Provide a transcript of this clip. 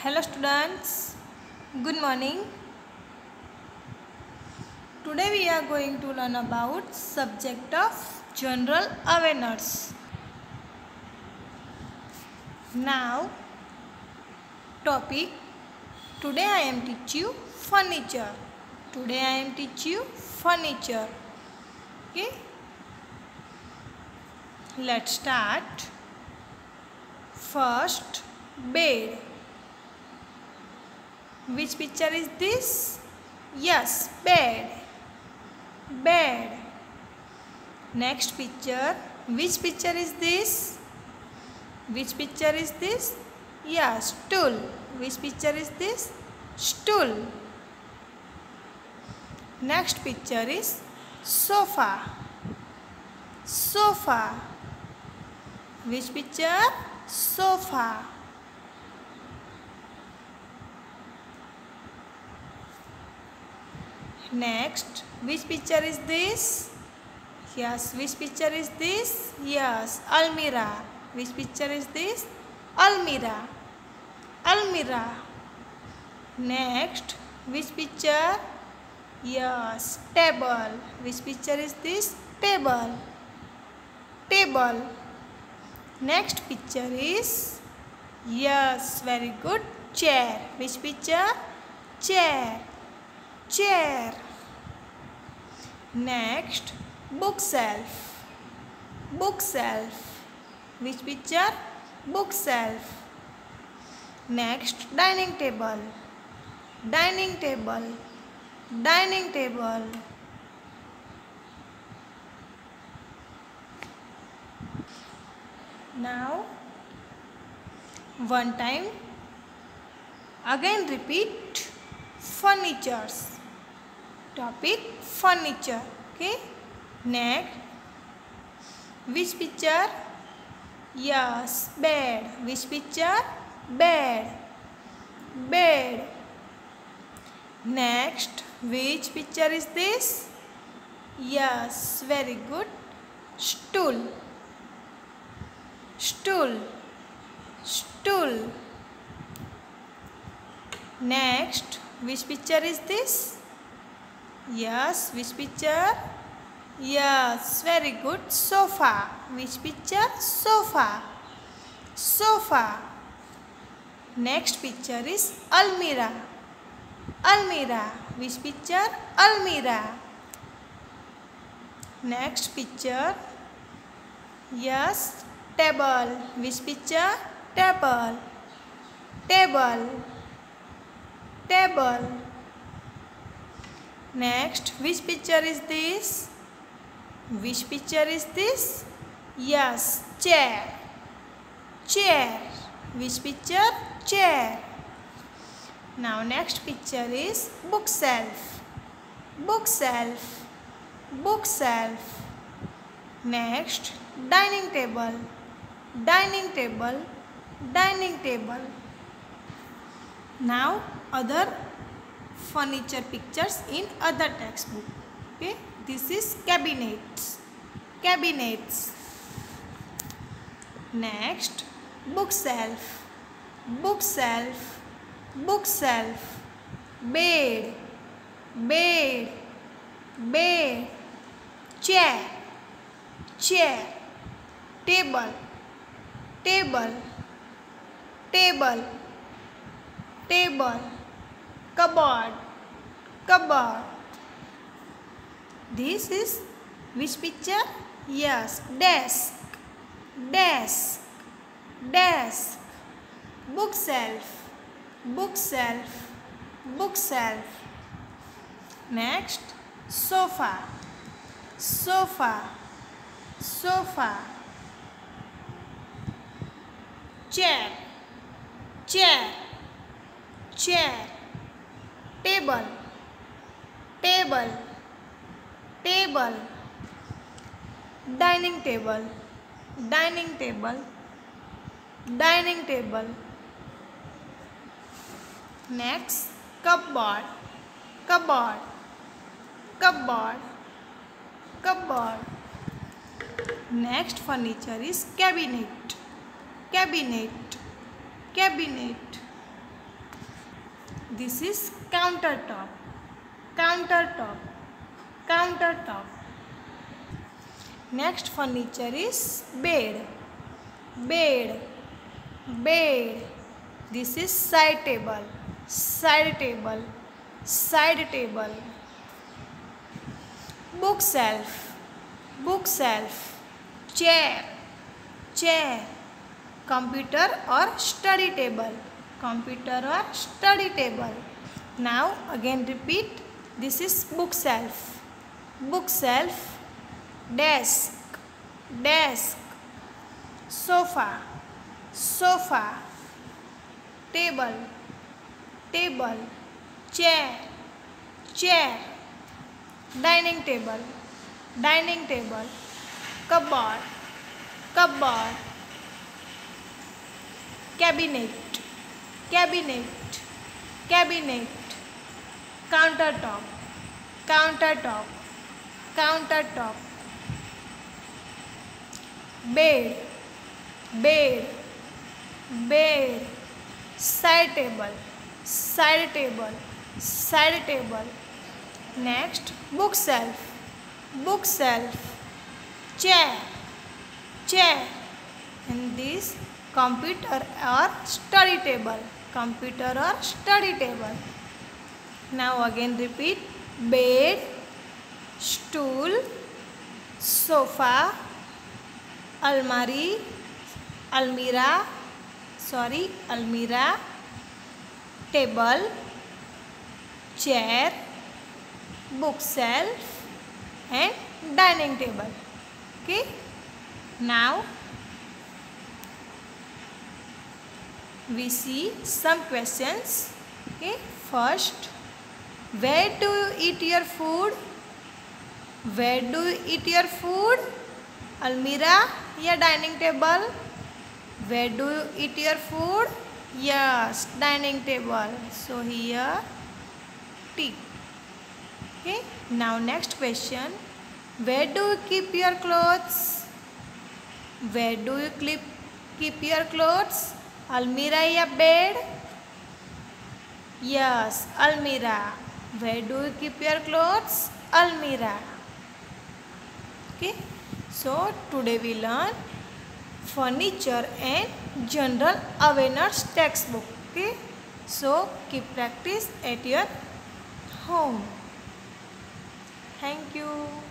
Hello students, good morning. Today we are going to learn about subject of general awareness. Now topic, today I am teach you furniture. Today I am teach you furniture. Okay, let's start. First, bed. Which picture is this? Yes, bed. Bed. Next picture. Which picture is this? Which picture is this? Yes, stool. Which picture is this? Stool. Next picture is sofa. Sofa. Which picture? Sofa. Next, which picture is this? Yes, which picture is this? Yes, almirah. Which picture is this? Almirah. Almirah. Next, which picture? Yes, table. Which picture is this? Table. Table. Next picture is, yes, very good, chair. Which picture? Chair. Chair. Next, bookshelf. Bookshelf. Which picture? Bookshelf. Next, dining table. Dining table. Dining table. Now, one time, again repeat furnitures. Topic, furniture. Okay. Next, which picture? Yes, bed. Which picture? Bed. Bed. Next, which picture is this? Yes, very good. Stool. Stool. Stool. Next, which picture is this? Yes, which picture? Yes, very good. Sofa. Which picture? Sofa. Sofa. Next picture is almirah. Almirah. Which picture? Almirah. Next picture. Yes, table. Which picture? Table. Table. Table. Next, which picture is this? Which picture is this? Yes, chair. Chair. Which picture? Chair. Now next picture is bookshelf. Bookshelf. Bookshelf. Next, dining table. Dining table. Dining table. Now other furniture pictures in other textbook. Okay, this is cabinets. Cabinets. Next, bookshelf. Bookshelf. Bookshelf. Bed. Bed. Bed. Chair. Chair. Table. Table. Table. Table. Cupboard. Cupboard. This is which picture? Yes, desk. Desk. Desk. Bookshelf. Bookshelf. Bookshelf. Next, sofa. Sofa. Sofa. Chair. Chair. Chair. Table. Table. Table. Dining table. Dining table. Dining table. Next, cupboard. Cupboard. Cupboard. Cupboard. Next furniture is cabinet. Cabinet. Cabinet. This is countertop. Countertop. Countertop. Next furniture is bed. Bed. Bed. This is side table. Side table. Side table. Bookshelf. Bookshelf. Chair. Chair. Computer or study table. Computer or study table. Now again repeat. This is bookshelf. Bookshelf. Desk. Desk. Sofa. Sofa. Table. Table. Chair. Chair. Dining table. Dining table. Cupboard. Cupboard. Cabinet. Cabinet. Cabinet. Countertop. Countertop. Countertop. Bed. Bed. Bed. Side table. Side table. Side table. Next, bookshelf. Bookshelf. Chair. Chair. And this computer or study table. Computer or study table. Now again repeat. Bed. Stool. Sofa. Almari. Almirah. Almirah. Table. Chair. Bookshelf and dining table. Okay. Now we see some questions. Okay. First, where do you eat your food? Where do you eat your food? Almirah या dining table? Where do you eat your food? Yes, dining table. So here T. Okay. Now next question. Where do you keep your clothes? Where do you keep your clothes? Almirah या bed? Yes, almirah. Where do you keep your clothes? Almirah. Okay. So today we learn furniture and general awareness textbook. Okay. So keep practice at your home. Thank you.